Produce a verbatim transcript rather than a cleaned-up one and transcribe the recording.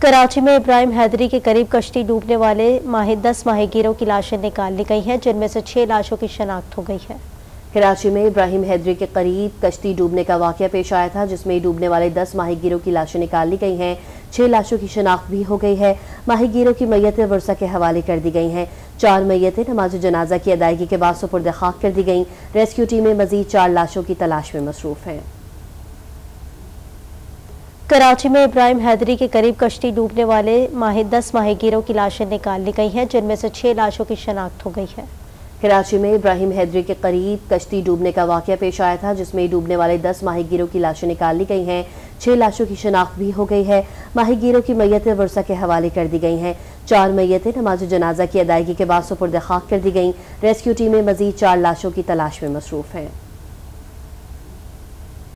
कराची में इब्राहिम हैदरी के करीब कश्ती डूबने वाले माहिर दस माहीगीरों की लाशें निकाल ली गई हैं, जिनमें से छह लाशों की शनाख्त हो गई है। कराची में इब्राहिम हैदरी के करीब कश्ती डूबने का वाकया पेश आया था, जिसमें डूबने वाले दस माहीगीरों की लाशें निकाल ली गई हैं। छह लाशों की शनाख्त भी हो गई है। माहीगीरों की मैयतें वर्षा के हवाले कर दी गई हैं। चार मैयतें नमाज जनाजा की अदायगी के बाद सुपुर्द खाक कर दी गई। रेस्क्यू टीमें मजीद चार लाशों की तलाश में मसरूफ हैं। कराची में इब्राहिम हैदरी के करीब कश्ती डूबने वाले माहिर दस माहीगीरों की लाशें निकाल ली गई हैं, जिनमें से छह लाशों की शनाख्त हो गई है। कराची में इब्राहिम हैदरी के करीब कश्ती डूबने का वाकया पेश आया था, जिसमें डूबने वाले दस माहीगीरों की लाशें निकाल ली गई हैं। छह लाशों की शनाख्त भी हो गई है। माहीगीरों की मैयतें वर्षा के हवाले कर दी गई हैं। चार मैयतें नमाज जनाजा की अदायगी के बाद सुपुर्द खाक कर दी गई। रेस्क्यू टीमें मजीद चार लाशों की तलाश में मसरूफ हैं।